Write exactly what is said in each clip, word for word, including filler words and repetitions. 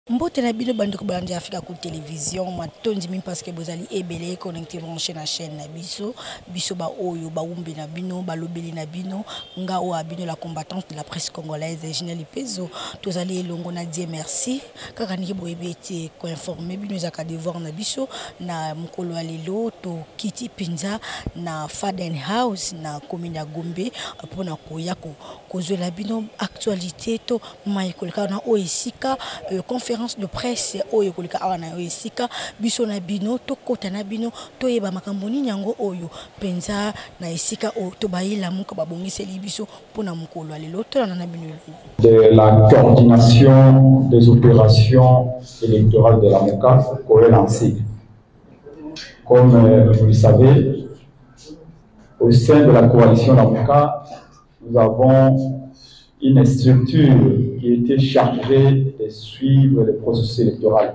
Mbote na bino bando ko bandi Africa ku télévision matondi mi parce que bozali ebele connecté branché na chaîne na biso biso ba oyo ba umbi na bino ba lobeli na bino nga o abino la combattante de la presse congolaise Ginelle Pezo tozali elongo na Dieu merci kaka niki boyebeti ko informer bino zaka devoir na biso na mukolo alelo to kiti pinza na Faden House na commune ya Gombe pona koya ko kozwela bino actualité to mayikoleka na o isika conférence de presse oyo kolika awana oyo sika biso na bino to kota na bino to yeba makambo ni nyango oyo penza na esika o to bayila muka babongiseli biso pona mukolo alelo to na bino de la coordination des opérations électorales de la MOCA Coël en sigle. Comme euh, vous le savez, au sein de la coalition de la MOCA, nous avons une structure qui était chargée de suivre le processus électoral,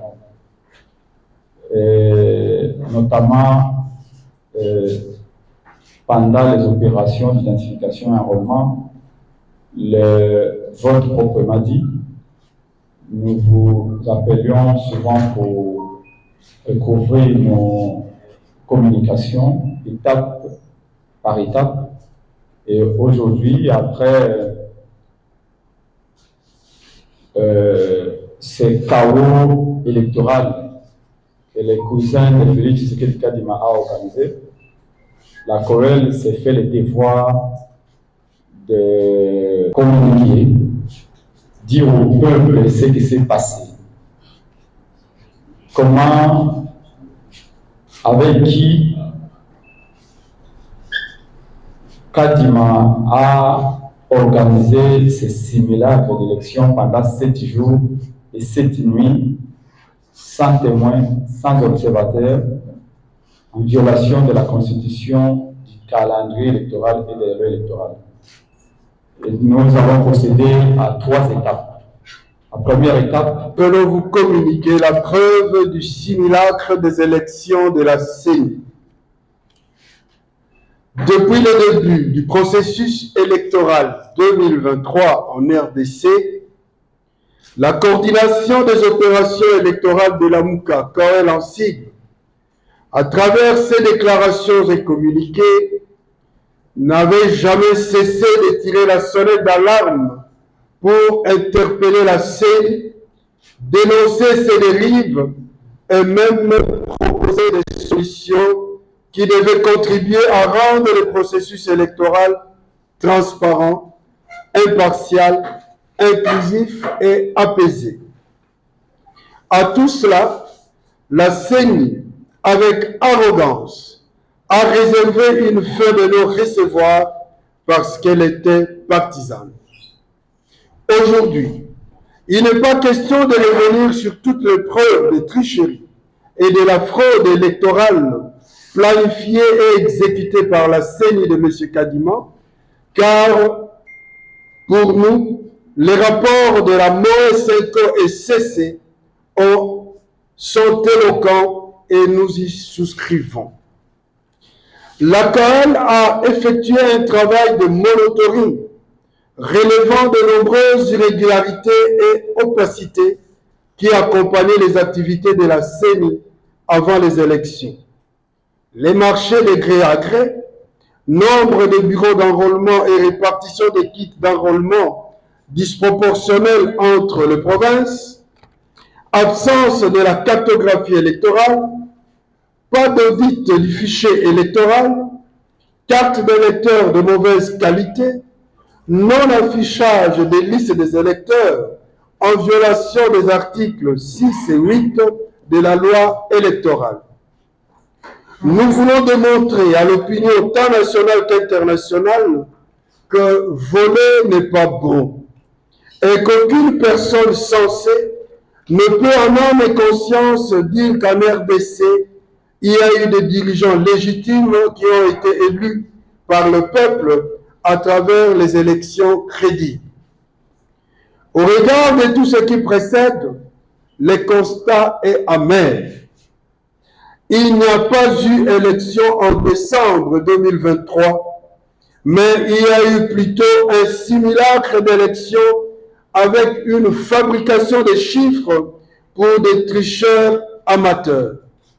et notamment euh, pendant les opérations d'identification et enrôlement, le vote proprement dit, nous vous appelions souvent pour recouvrir nos communications étape par étape. Et aujourd'hui, après Euh, ces chaos électoral que les cousins de Félix Tshisekedi Kadima a organisé, la Coël s'est fait le devoir de communiquer, dire au peuple ce qui s'est passé. Comment, avec qui Kadima a organiser ces simulacres d'élection pendant sept jours et sept nuits, sans témoins, sans observateurs, en violation de la constitution, du calendrier électoral et des lois électorales. Et nous avons procédé à trois étapes. La première étape, que vous communiquer la preuve du simulacre des élections de la C E N I. Depuis le début du processus électoral deux mille vingt-trois en R D C, la coordination des opérations électorales de la MOCA Coël en sigle, à travers ses déclarations et communiqués, n'avait jamais cessé de tirer la sonnette d'alarme pour interpeller la C E N I, dénoncer ses dérives et même proposer des solutions qui devait contribuer à rendre le processus électoral transparent, impartial, inclusif et apaisé. À tout cela, la C E N I, avec arrogance, a réservé une fin de non-recevoir parce qu'elle était partisane. Aujourd'hui, il n'est pas question de revenir sur toutes les preuves de tricherie et de la fraude électorale planifié et exécuté par la C E N I de M. Kadima, car pour nous, les rapports de la M O E, SENCO et C C ont, sont éloquents et nous y souscrivons. La Coël a effectué un travail de monitoring relevant de nombreuses irrégularités et opacités qui accompagnaient les activités de la C E N I avant les élections. Les marchés de gré à gré, nombre de bureaux d'enrôlement et répartition des kits d'enrôlement disproportionnels entre les provinces, absence de la cartographie électorale, pas d'audit du fichier électoral, carte d'électeurs de mauvaise qualité, non-affichage des listes des électeurs en violation des articles six et huit de la loi électorale. Nous voulons démontrer à l'opinion tant nationale qu'internationale que voler n'est pas bon et qu'aucune personne censée ne peut en âme et conscience dire qu'en R D C, il y a eu des dirigeants légitimes qui ont été élus par le peuple à travers les élections crédibles. Au regard de tout ce qui précède, le constat est amer. Il n'y a pas eu élection en décembre deux mille vingt-trois, mais il y a eu plutôt un simulacre d'élection avec une fabrication de chiffres pour des tricheurs amateurs.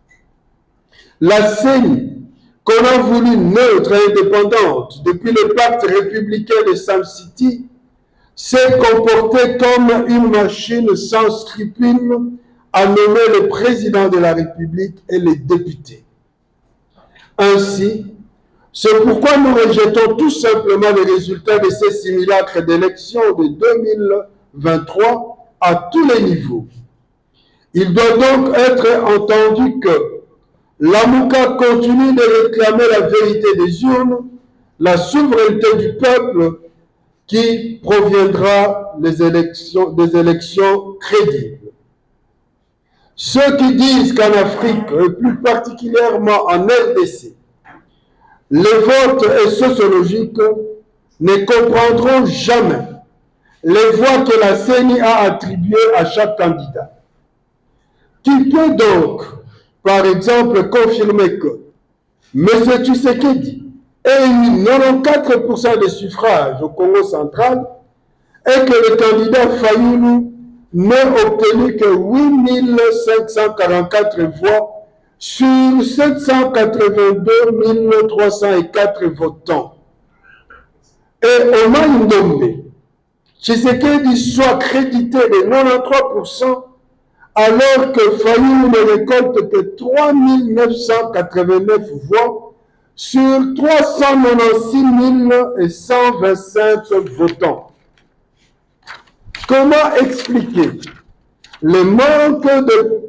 La C E N I, qu'on a voulu neutre et indépendante depuis le pacte républicain de Sam City, s'est comportée comme une machine sans scrupules à nommer le président de la République et les députés. Ainsi, c'est pourquoi nous rejetons tout simplement les résultats de ces simulacres d'élections de deux mille vingt-trois à tous les niveaux. Il doit donc être entendu que l'Amouka continue de réclamer la vérité des urnes, la souveraineté du peuple qui proviendra des élections, des élections crédibles. Ceux qui disent qu'en Afrique, et plus particulièrement en R D C, le vote est sociologique ne comprendront jamais les voix que la C E N I a attribuées à chaque candidat. Qui peut donc, par exemple, confirmer que M. Tshisekedi ait eu quatre-vingt-quatorze pour cent des suffrages au Congo central et que le candidat Fayoulou n'ait obtenu que huit mille cinq cent quarante-quatre voix sur sept cent quatre-vingt-deux mille trois cent quatre votants. Et Omar Ndombe, Tshisekedi soit crédité de quatre-vingt-treize pour cent alors que Fayoulou ne récolte que trois mille neuf cent quatre-vingt-neuf voix sur trois cent quatre-vingt-seize mille cent vingt-cinq votants. Comment expliquer le manque de,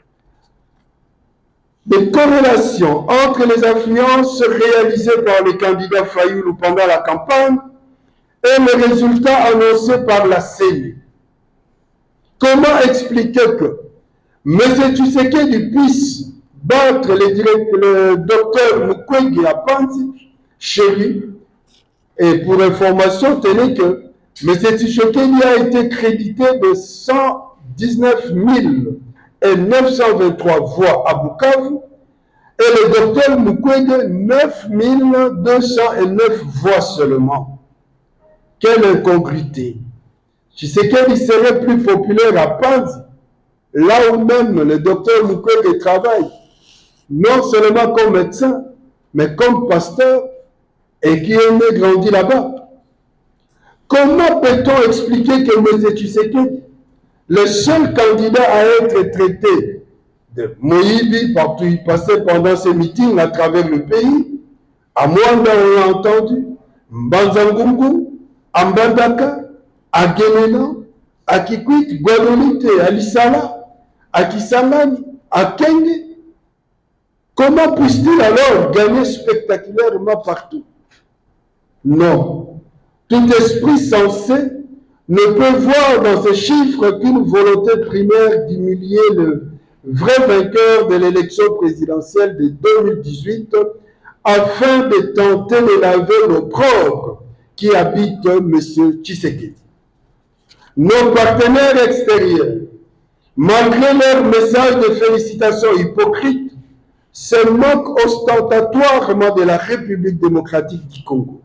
de corrélation entre les influences réalisées par le candidat Fayoulou pendant la campagne et les résultats annoncés par la C E N I? Comment expliquer que M. Tshisekedi puisse battre le, le docteur Mukwege à Panzi chez lui? Et pour information, tenez que M. Tshisekedi a été crédité de cent dix-neuf mille neuf cent vingt-trois voix à Bukavu et le docteur Mukwege neuf mille deux cent neuf voix seulement. Quelle incongruité! Tshisekedi serait plus populaire à Panzi, là où même le docteur Mukwege travaille, non seulement comme médecin, mais comme pasteur, et qui est né grandi là-bas. Comment peut-on expliquer que M. Tshisekedi, le seul candidat à être traité de Moïbi, partout il passait pendant ses meetings à travers le pays, à Mwanda on l'a entendu, Mbanzangungu, à Mbandaka, à Guémena, à Kikwit, Guadolite, à Lissala, à Kisangani, à Kenge? Comment puisse-t-il alors gagner spectaculairement partout? Non. Tout esprit sensé ne peut voir dans ces chiffres qu'une volonté primaire d'humilier le vrai vainqueur de l'élection présidentielle de deux mille dix-huit afin de tenter de laver l'opprobre qui habite M. Tshisekedi. Nos partenaires extérieurs, malgré leur message de félicitations hypocrites, se moquent ostentatoirement de la République démocratique du Congo.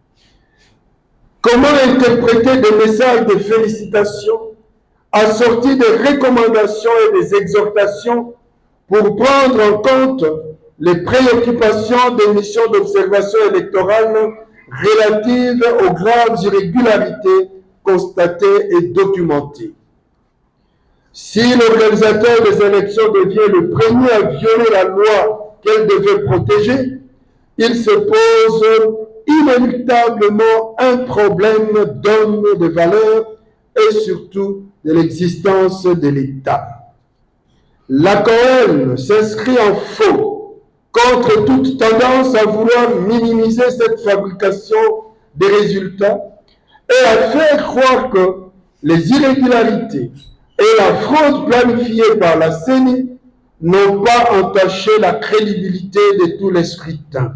Comment interpréter des messages de félicitations assortis de recommandations et des exhortations pour prendre en compte les préoccupations des missions d'observation électorale relatives aux graves irrégularités constatées et documentées? Si l'organisateur des élections devient le premier à violer la loi qu'elle devait protéger, il se pose inéluctablement un problème d'homme, de valeur et surtout de l'existence de l'État. La C O L s'inscrit en faux contre toute tendance à vouloir minimiser cette fabrication des résultats et à faire croire que les irrégularités et la fraude planifiée par la C E N I n'ont pas entaché la crédibilité de tous les scrutins.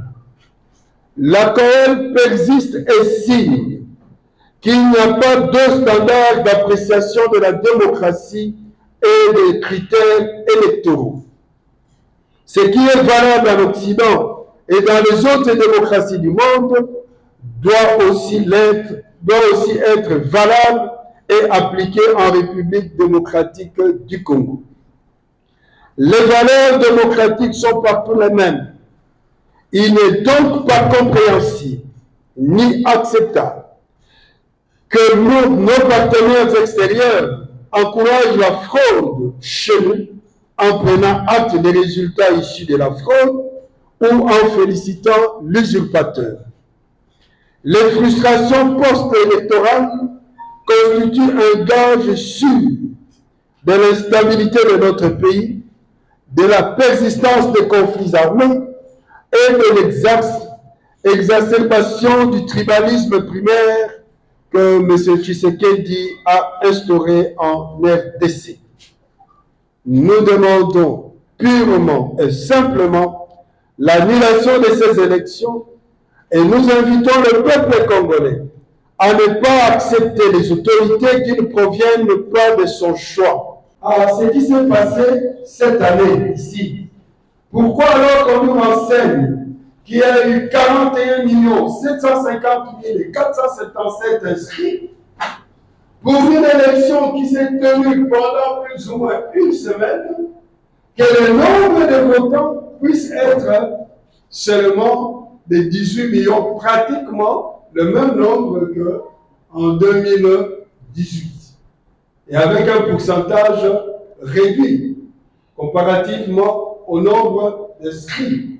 La C O L persiste et signe qu'il n'y a pas deux standards d'appréciation de la démocratie et des critères électoraux. Ce qui est valable en Occident et dans les autres démocraties du monde doit aussi l'être, doit aussi être valable et appliquée en République démocratique du Congo. Les valeurs démocratiques sont partout les mêmes. Il n'est donc pas compréhensible ni acceptable que nous, nos partenaires extérieurs encouragent la fraude chez nous en prenant acte des résultats issus de la fraude ou en félicitant l'usurpateur. Les frustrations post-électorales constituent un gage sûr de l'instabilité de notre pays, de la persistance des conflits armés et de l'exacerbation du tribalisme primaire que M. Tshisekedi a instauré en R D C. Nous demandons purement et simplement l'annulation de ces élections et nous invitons le peuple congolais à ne pas accepter les autorités qui ne proviennent pas de son choix. Alors, ce qui s'est passé cette année ici, pourquoi alors qu'on nous renseigne qu'il y a eu quarante et un millions sept cent cinquante mille quatre cent soixante-dix-sept inscrits pour une élection qui s'est tenue pendant plus ou moins une semaine, que le nombre de votants puisse être seulement de dix-huit millions, pratiquement le même nombre qu'en deux mille dix-huit, et avec un pourcentage réduit comparativement au nombre d'inscrits.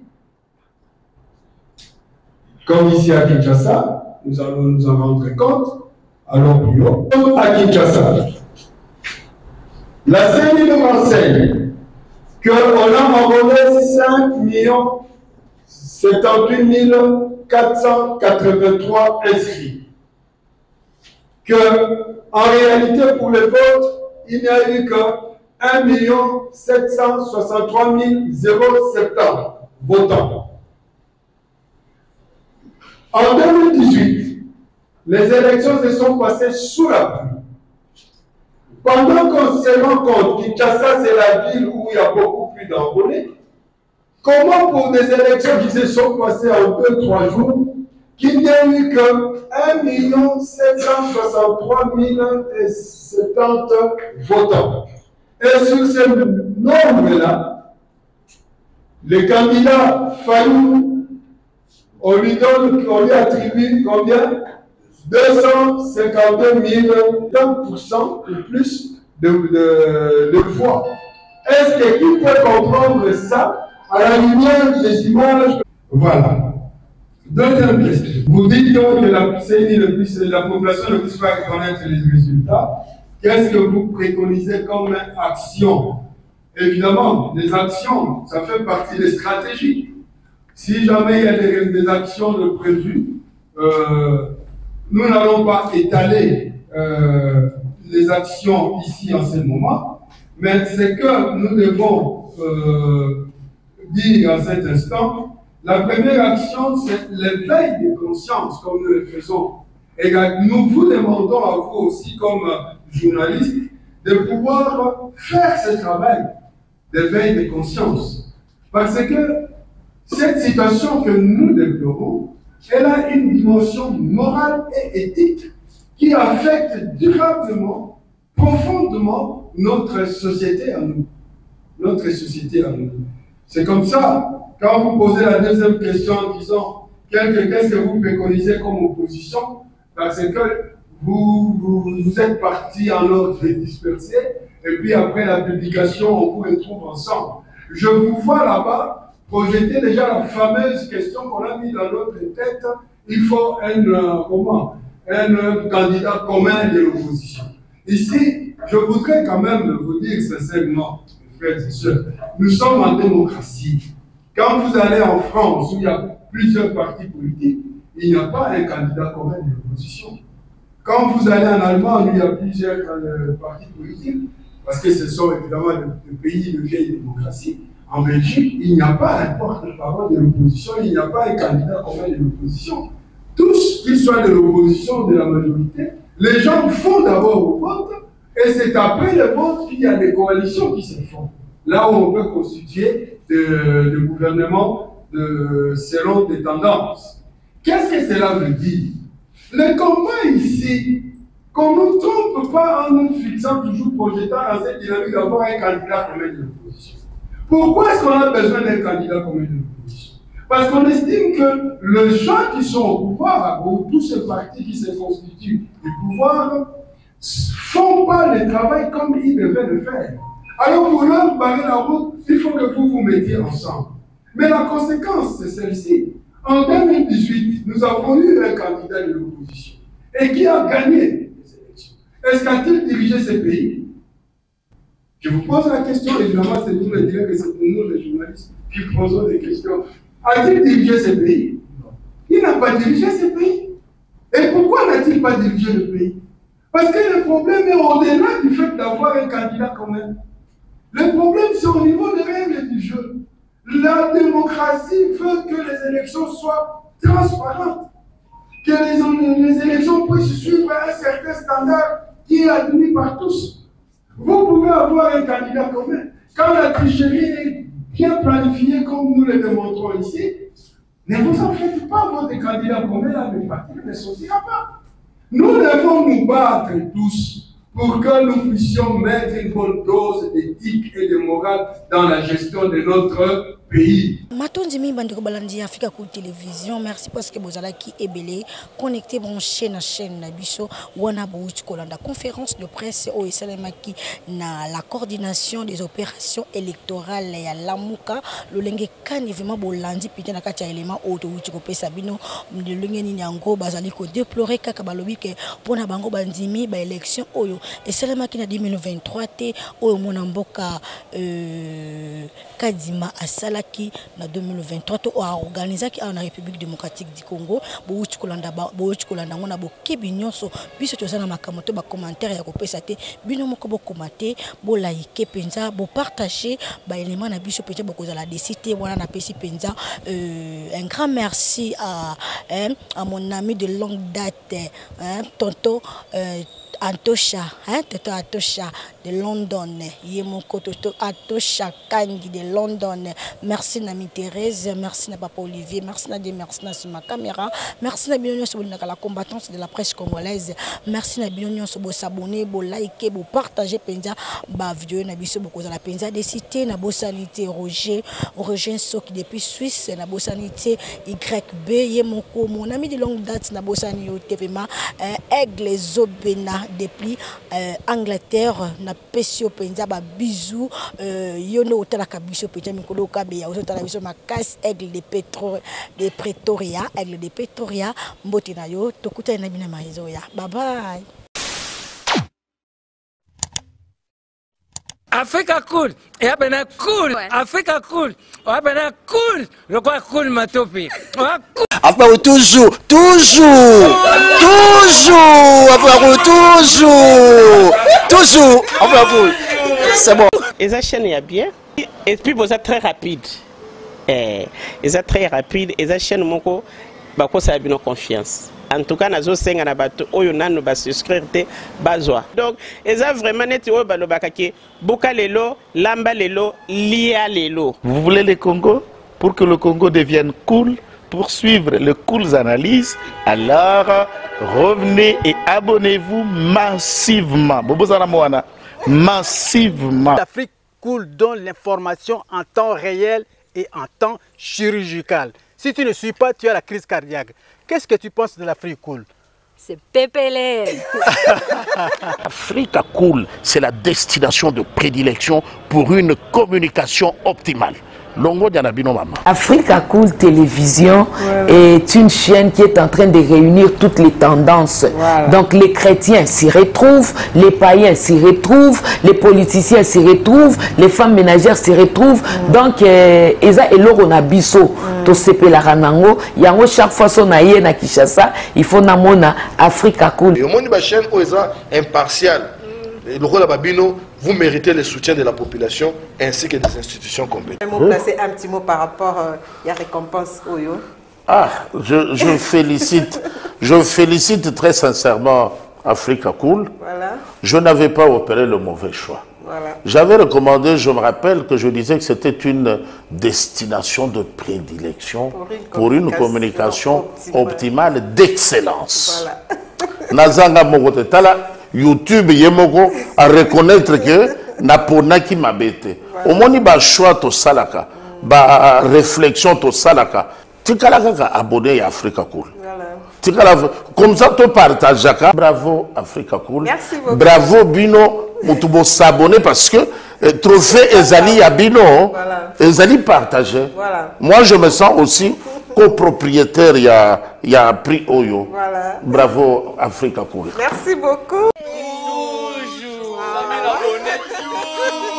Comme ici à Kinshasa, nous allons nous en rendre compte, à l'Opio, à Kinshasa. La C E N I nous renseigne qu'on a enrôlé cinq millions soixante-dix-huit mille quatre cent quatre-vingt-trois inscrits. Que, en réalité, pour le vote, il n'y a eu que un million sept cent soixante-trois mille soixante-dix votants. En deux mille dix-huit, les élections se sont passées sous la pluie. Pendant qu'on se rend compte que Kinshasa, c'est la ville où il y a beaucoup plus d'enrôlés, comment pour des élections qui se sont passées en deux trois jours, qu'il n'y a eu que un million sept cent soixante-trois mille soixante-dix votants. Et sur ce nombre-là, le candidat Fayou, on lui donne, on lui attribue combien? deux cent cinquante-deux mille, vingt pour cent ou plus de, de, de voix. Est-ce que qui peut comprendre ça à la lumière des images? Voilà. Deuxième question. Vous dites que la C E N I, la population ne puisse pas connaître les résultats. Qu'est-ce que vous préconisez comme action? Évidemment, les actions, ça fait partie des stratégies. Si jamais il y a des, des actions de prévues, euh, nous n'allons pas étaler euh, les actions ici en ce moment, mais c'est que nous devons euh, dire en cet instant, la première action, c'est l'éveil de conscience, comme nous le faisons. Et nous vous demandons à vous aussi, comme journalistes, de pouvoir faire ce travail d'éveil de conscience. Parce que cette situation que nous développons, elle a une dimension morale et éthique qui affecte durablement, profondément notre société à nous. Notre société à nous. C'est comme ça, quand vous posez la deuxième question en disant qu'est-ce que vous préconisez comme opposition, parce que vous, vous, vous êtes partis en ordre dispersé, et puis après la publication, on vous retrouve ensemble. Je vous vois là-bas projeter déjà la fameuse question qu'on a mis dans notre tête, il faut un, euh, comment, un candidat commun de l'opposition. Ici, je voudrais quand même vous dire sincèrement, frères et sœurs, nous sommes en démocratie. Quand vous allez en France, où il y a plusieurs partis politiques, il n'y a pas un candidat commun de l'opposition. Quand vous allez en Allemagne, où il y a plusieurs euh, partis politiques, parce que ce sont évidemment des pays de vieille démocratie, en Belgique, il n'y a pas un porte-parole de l'opposition, il n'y a pas un candidat commun de l'opposition. Tous, qu'ils soient de l'opposition ou de la majorité, les gens font d'abord au vote, et c'est après le vote qu'il y a des coalitions qui se font. Là où on peut constituer des de gouvernements de, selon des tendances. Qu'est-ce que cela veut dire? Le combat ici, qu'on ne nous trompe pas en nous fixant toujours, projetant dans cette dynamique d'avoir un candidat commun de l'opposition. Pourquoi est-ce qu'on a besoin d'un candidat commun de l'opposition? Parce qu'on estime que les gens qui sont au pouvoir, ou tous ces partis qui se constituent du pouvoir, ne font pas le travail comme ils devaient le faire. Alors pour leur barrer la route, il faut que vous vous mettiez ensemble. Mais la conséquence, c'est celle-ci. En deux mille dix-huit, nous avons eu un candidat de l'opposition et qui a gagné les élections. Est-ce qu'a-t-il dirigé ce pays? Je vous pose la question, évidemment, c'est vous me direz que c'est pour nous les journalistes qui posons des questions. A-t-il dirigé ce pays? Non. Il n'a pas dirigé ce pays. Et pourquoi n'a-t-il pas dirigé le pays? Parce que le problème est au-delà du fait d'avoir un candidat commun. Le problème, c'est au niveau des règles du jeu. La démocratie veut que les élections soient transparentes, que les, les élections puissent suivre un certain standard qui est admis par tous. Vous pouvez avoir un candidat commun. Quand la tricherie est bien planifiée, comme nous le démontrons ici, ne vous en faites pas, votre candidat commun, là, le parti ne sortira pas. Nous devons nous battre tous pour que nous puissions mettre une bonne dose d'éthique et de morale dans la gestion de notre pays. Matondi mi bandiko balandi Africa Cool Télévision, merci parce que vous allez qui est belé connecté branché na chaîne na biso wana bouti kolanda conférence de presse au Esalemaki na la coordination des opérations électorales ya Lamuka lolenge kani vraiment bolandi pité na kati ya élément auto uti ko pesa bino de lengeni nyango bazali ko déplorer kaka balobi ke pona bango bandimi ba élection oyo Esalemaki na deux mille vingt-trois te oyo mona mboka euh Kadima asalaki na deux mille vingt-trois to organisé qui en République démocratique du Congo bouti kolanda bouti kolanda ngona bo kebinyoso biso tozana makamoto ba commentaire ya kopesa te bino moko bo commenter bo like penza bo partager ba élément na biso peut-être bo kozala décider wana na pesi penza euh, un grand merci à hein, à mon ami de longue date hein, tonto euh, Antosha, hein, Toto Antosha de London, Yemoko Toto Antosha Kangi de London. Merci Nami Thérèse, merci na Papa Olivier, merci na Dieu, merci na ma caméra, merci na Binonio sur la combattance de la presse congolaise, merci na Binonio sur vos s'abonner, vos liker, vos partager penza, ba vidéo na biso beaucoup la penza des cités na Bossanité Roger, Roger Soki depuis Suisse na Bossanité Y B Yemoko, mon ami de longue date na Bossanité T V M A, Aigle Zobena depuis euh, Angleterre na pesio penza ba bisou euh, yono otala kabiso penza mikolo kabeya otala biso makasi Aigle de Petro de Pretoria Aigle de Pretoria mboti na yo tokuta na bina mahizo ya bye bye. Africa Cool, et abena cool, ouais. Africa Cool, abena cool, le quoi cool ma topi. Enfin toujours, toujours, toujours, enfin toujours, toujours, enfin cool. C'est bon. Et ça chaîne est bien. Et puis vous êtes très rapide. Et c'est très rapide. Et ça chaîne mon co, bah quoi ça a bien confiance. En tout cas, nous avons na bato oyo nanu ba souscrire te bazwa. Donc, eza vraiment net oyo balobakaki boka lelo, lamba lelo, lia lelo. Vous voulez le Congo pour que le Congo devienne cool, pour suivre les cool analyses, alors revenez et abonnez-vous massivement. Bobozana Moana, massivement. L'Afrique Cool donne l'information en temps réel et en temps chirurgical. Si tu ne suis pas, tu as la crise cardiaque. Qu'est-ce que tu penses de l'Afrique Cool? C'est pépélé. Africa Cool, c'est la destination de prédilection pour une communication optimale. Longo Dianabino Mama. Africa Cool Télévision ouais, ouais. est une chaîne qui est en train de réunir toutes les tendances. Voilà. Donc les chrétiens s'y retrouvent, les païens s'y retrouvent, les politiciens s'y retrouvent, les femmes ménagères s'y retrouvent. Mm. Donc, Eza Eloro Nabiso, to sepe la ranango, yango chaque fois son aïe na Kishasa, il faut namona Africa Cool. Et au monde de la chaîne, Eza impartial. Le rôle de Babino, vous méritez le soutien de la population ainsi que des institutions compétentes. Je vais placer un petit mot par rapport à la récompense Oyo. Ah, je, je félicite, je félicite très sincèrement Africa Cool. Voilà. Je n'avais pas opéré le mauvais choix. Voilà. J'avais recommandé, je me rappelle que je disais que c'était une destination de prédilection pour une communication, pour une communication optimale, optimale d'excellence. Voilà. nazanga moko te tala YouTube ye moko à reconnaître que na ponaki mabete omoni ba choix to salaka ba réflexion to salaka tikala kaka abonné à Africa Cool. Tikala comme ça to partage jaka. Bravo Africa Cool. Merci beaucoup. Bravo Bino mutubo s'abonner parce que eh, trophée Ezali à Bino Voilà. Ezali partagé. Voilà. Moi je me sens aussi copropriétaire il y a il y a prix Oyo. Voilà. Bravo Africa Cool. Merci beaucoup. Toujours.